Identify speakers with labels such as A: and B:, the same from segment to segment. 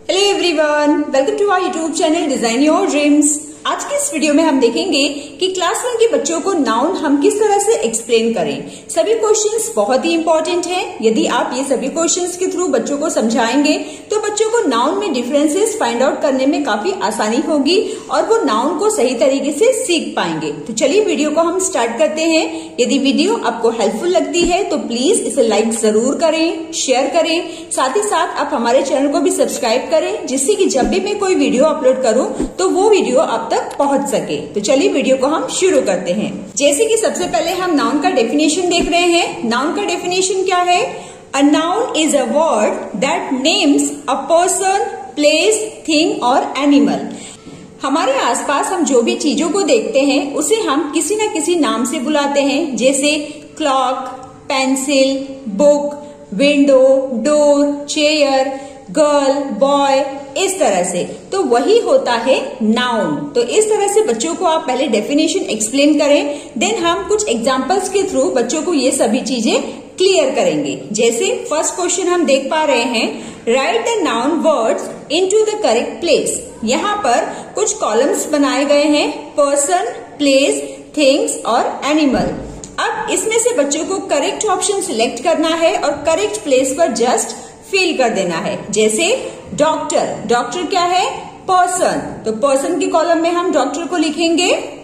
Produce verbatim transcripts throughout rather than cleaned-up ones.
A: Hello everyone, welcome to our YouTube channel design your dreams. आज की इस video में हम देखेंगे कि क्लास वन के बच्चों को नाउन हम किस तरह से एक्सप्लेन करें। सभी क्वेश्चंस बहुत ही इंपॉर्टेंट हैं। यदि आप ये सभी क्वेश्चंस के थ्रू बच्चों को समझाएंगे तो बच्चों को नाउन में डिफरेंसेस फाइंड आउट करने में काफी आसानी होगी और वो नाउन को सही तरीके से सीख पाएंगे। तो चलिए वीडियो को हम स्टार्ट करते हैं। यदि वीडियो आपको हेल्पफुल लगती है तो प्लीज इसे लाइक जरूर करें, शेयर करें, साथ ही साथ आप हमारे चैनल को भी सब्सक्राइब करें, जिससे कि जब भी मैं कोई वीडियो अपलोड करूं तो वो वीडियो आप तक पहुंच सके। तो चलिए वीडियो को हम शुरू करते हैं। जैसे कि सबसे पहले हम नाउन का डेफिनेशन देख रहे हैं। नाउन का डेफिनेशन क्या है? A noun is a word that names a person, place, thing और एनिमल। हमारे आसपास हम जो भी चीजों को देखते हैं उसे हम किसी न किसी नाम से बुलाते हैं, जैसे clock, pencil, book, window, door, chair, girl, boy, इस तरह से। तो वही होता है नाउन। तो इस तरह से बच्चों को आप पहले डेफिनेशन एक्सप्लेन करें, देन हम कुछ एग्जांपल्स के थ्रू बच्चों को ये सभी चीजें क्लियर करेंगे। जैसे फर्स्ट क्वेश्चन हम देख पा रहे हैं, right the noun words into the correct place. यहाँ पर कुछ कॉलम्स बनाए गए हैं, पर्सन, प्लेस, थिंग्स और एनिमल। अब इसमें से बच्चों को करेक्ट ऑप्शन सिलेक्ट करना है और करेक्ट प्लेस पर जस्ट फिल कर देना है। जैसे डॉक्टर, डॉक्टर क्या है? पर्सन, तो पर्सन के कॉलम में हम डॉक्टर को लिखेंगे।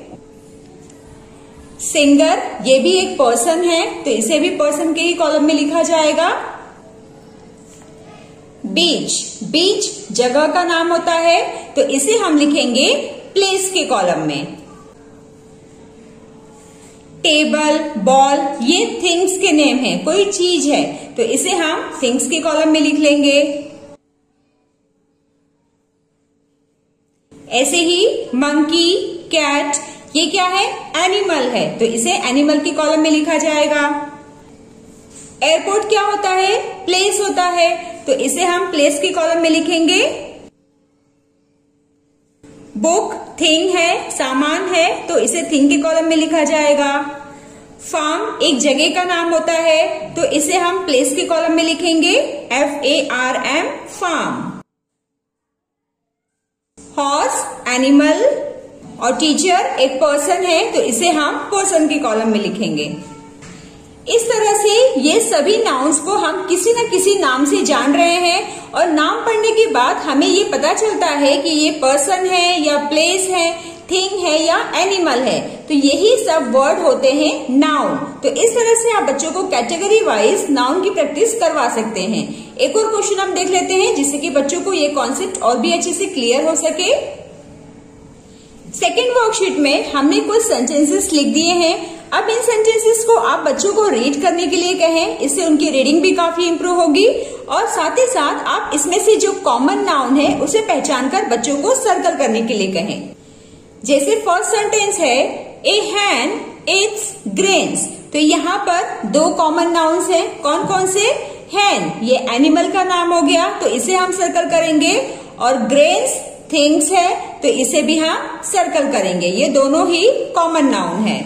A: सिंगर, ये भी एक पर्सन है, तो इसे भी पर्सन के ही कॉलम में लिखा जाएगा। बीच, बीच जगह का नाम होता है, तो इसे हम लिखेंगे प्लेस के कॉलम में। टेबल, बॉल, ये थिंग्स के नेम है, कोई चीज है, तो इसे हम थिंग्स के कॉलम में लिख लेंगे। ऐसे ही मंकी, कैट, ये क्या है? एनिमल है, तो इसे एनिमल के कॉलम में लिखा जाएगा। एयरपोर्ट क्या होता है? प्लेस होता है, तो इसे हम प्लेस के कॉलम में लिखेंगे। बुक थिंग है, सामान है, तो इसे थिंग के कॉलम में लिखा जाएगा। फार्म एक जगह का नाम होता है, तो इसे हम प्लेस के कॉलम में लिखेंगे, F A R M, farm. Horse animal और टीचर एक पर्सन है, तो इसे हम पर्सन के कॉलम में लिखेंगे। इस तरह से ये सभी नाउन्स को हम किसी न किसी नाम से जान रहे हैं और नाम पढ़ने के बाद हमें ये पता चलता है कि ये पर्सन है या प्लेस है, थिंग है या एनिमल है। तो यही सब वर्ड होते हैं नाउन। तो इस तरह से आप बच्चों को कैटेगरी वाइज नाउन की प्रैक्टिस करवा सकते हैं। एक और क्वेश्चन हम देख लेते हैं, जिससे कि बच्चों को ये कॉन्सेप्ट और भी अच्छे से क्लियर हो सके। सेकेंड वर्कशीट में हमने कुछ सेंटेंसेस लिख दिए हैं। अब इन सेंटेंसेस को आप बच्चों को रीड करने के लिए कहें, इससे उनकी रीडिंग भी काफी इंप्रूव होगी और साथ ही साथ आप इसमें से जो कॉमन नाउन है उसे पहचान कर बच्चों को सर्कल करने के लिए कहें। जैसे फर्स्ट सेंटेंस है, ए हैन इट्स ग्रेन्स, तो यहाँ पर दो कॉमन नाउन्स हैं। कौन कौन से? हैन ये एनिमल का नाम हो गया, तो इसे हम सर्कल करेंगे, और ग्रेन्स थिंग्स है, तो इसे भी हम सर्कल करेंगे। ये दोनों ही कॉमन नाउन है।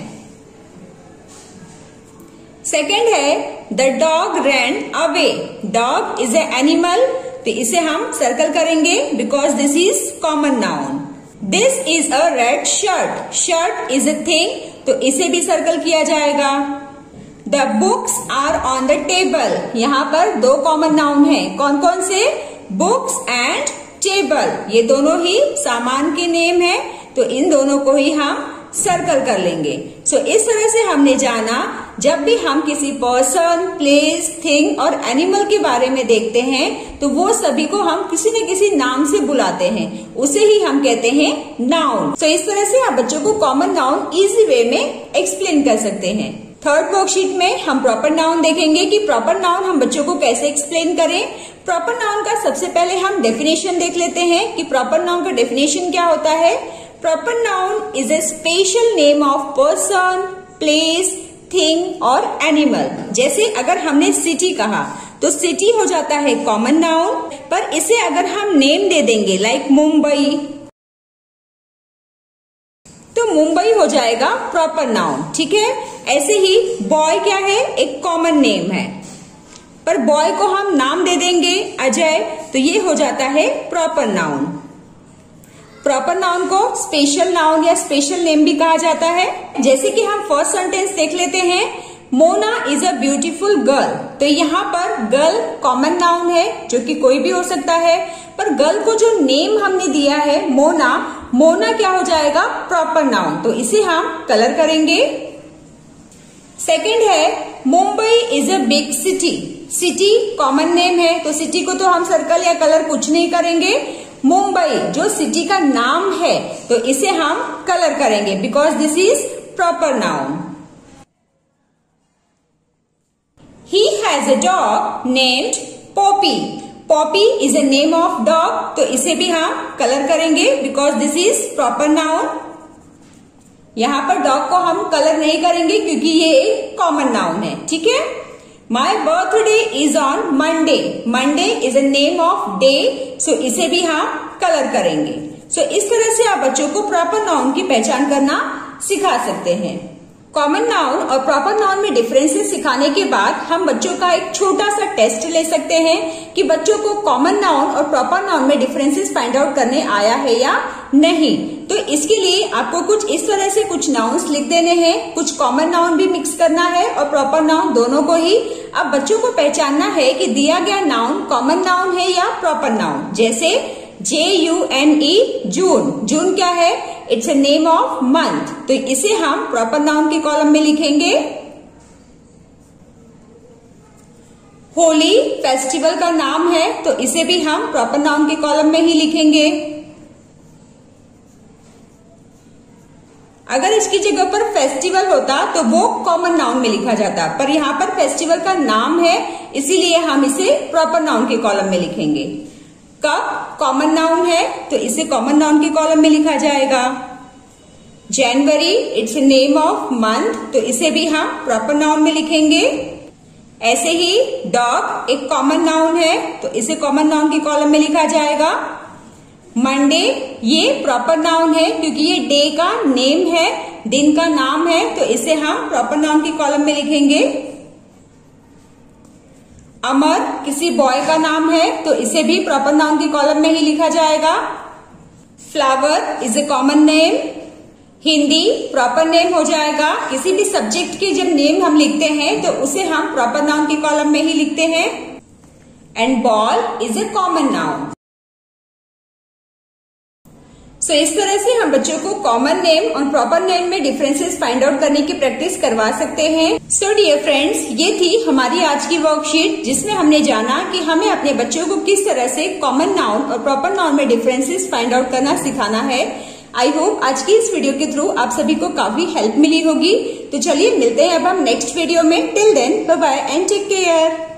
A: सेकेंड है, the dog ran away, dog is a animal, तो इसे हम सर्कल करेंगे because this is common noun. This is a red shirt, shirt is a thing, तो इसे भी सर्कल किया जाएगा। The books are on the table, यहाँ पर दो कॉमन नाउन है। कौन कौन से? बुक्स एंड टेबल, ये दोनों ही सामान के नेम है, तो इन दोनों को ही हम सर्कल कर लेंगे। सो so, इस तरह से हमने जाना, जब भी हम किसी पर्सन, प्लेस, थिंग और एनिमल के बारे में देखते हैं तो वो सभी को हम किसी न किसी नाम से बुलाते हैं, उसे ही हम कहते हैं नाउन। सो so, इस तरह से आप बच्चों को कॉमन नाउन इजी वे में एक्सप्लेन कर सकते हैं। थर्ड वर्कशीट में हम प्रॉपर नाउन देखेंगे कि प्रॉपर नाउन हम बच्चों को कैसे एक्सप्लेन करें। प्रॉपर नाउन का सबसे पहले हम डेफिनेशन देख लेते हैं कि प्रॉपर नाउन का डेफिनेशन क्या होता है। Proper noun is a special name of person, place, thing और एनिमल। जैसे अगर हमने सिटी कहा तो सिटी हो जाता है कॉमन नाउन, पर इसे अगर हम नेम दे देंगे लाइक मुंबई, तो मुंबई हो जाएगा प्रॉपर नाउन। ठीक है, ऐसे ही बॉय क्या है? एक कॉमन नेम है। पर बॉय को हम नाम दे देंगे अजय, तो ये हो जाता है प्रॉपर नाउन। प्रॉपर नाउन को स्पेशल नाउन या स्पेशल नेम भी कहा जाता है। जैसे कि हम फर्स्ट सेंटेंस देख लेते हैं, Mona is a beautiful girl. तो यहाँ पर गर्ल कॉमन नाउन है जो कि कोई भी हो सकता है, पर गर्ल को जो नेम हमने दिया है मोना, मोना क्या हो जाएगा, प्रॉपर नाउन। तो इसे हम कलर करेंगे। सेकंड है Mumbai is a big city. City common name है, तो सिटी को तो हम सर्कल या कलर कुछ नहीं करेंगे। मुंबई जो सिटी का नाम है, तो इसे हम कलर करेंगे because this is proper noun. He has a dog named Poppy. Poppy is a name of dog, तो इसे भी हम कलर करेंगे because this is proper noun. यहाँ पर डॉग को हम कलर नहीं करेंगे क्योंकि ये एक कॉमन नाउन है, ठीक है। My birthday is on Monday. Monday is a name of day, so इसे भी हम कलर करेंगे। So इस तरह से आप बच्चों को प्रॉपर नाउन की पहचान करना सिखा सकते हैं। कॉमन नाउन और प्रॉपर नाउन में डिफरेंसेस सिखाने के बाद हम बच्चों का एक छोटा सा टेस्ट ले सकते हैं कि बच्चों को कॉमन नाउन और प्रॉपर नाउन में डिफरेंसेस फाइंड आउट करने आया है या नहीं। तो इसके लिए आपको कुछ इस तरह से कुछ नाउन्स लिख देने हैं, कुछ कॉमन नाउन भी मिक्स करना है और प्रॉपर नाउन दोनों को ही। अब बच्चों को पहचानना है कि दिया गया नाउन कॉमन नाउन है या प्रॉपर नाउन। जैसे जे you N E June, June क्या है, it's a name of month, तो इसे हम प्रॉपर नाउन के कॉलम में लिखेंगे। होली फेस्टिवल का नाम है, तो इसे भी हम प्रॉपर नाउन के कॉलम में ही लिखेंगे। अगर इसकी जगह पर फेस्टिवल होता तो वो कॉमन नाउन में लिखा जाता, पर यहाँ पर फेस्टिवल का नाम है इसीलिए हम इसे प्रॉपर नाउन के कॉलम में लिखेंगे। कप कॉमन नाउन है, तो इसे कॉमन नाउन के कॉलम में लिखा जाएगा। January it's a name of month, तो इसे भी हम प्रॉपर नाउन में लिखेंगे। ऐसे ही डॉग एक कॉमन नाउन है, तो इसे कॉमन नाउन के कॉलम में लिखा जाएगा। मंडे ये प्रॉपर नाउन है क्योंकि ये डे का नेम है, दिन का नाम है, तो इसे हम प्रॉपर नाउन के कॉलम में लिखेंगे। अमर किसी बॉय का नाम है, तो इसे भी प्रॉपर नाउन के कॉलम में ही लिखा जाएगा। Flower is a common name, Hindi proper name हो जाएगा। किसी भी सब्जेक्ट के जब नेम हम लिखते हैं तो उसे हम प्रॉपर नाउन के कॉलम में ही लिखते हैं। And ball is a common noun. So so, इस तरह से हम बच्चों को कॉमन नेम और प्रॉपर नेम में डिफरेंसेस फाइंड आउट करने की प्रैक्टिस करवा सकते हैं। सो डियर फ्रेंड्स, ये थी हमारी आज की वर्कशीट जिसमें हमने जाना कि हमें अपने बच्चों को किस तरह से कॉमन नाउन और प्रॉपर नाउन में डिफरेंसेस फाइंड आउट करना सिखाना है। आई होप आज की इस वीडियो के थ्रू आप सभी को काफी हेल्प मिली होगी। तो चलिए मिलते हैं अब हम नेक्स्ट वीडियो में। Till then bye bye and take care.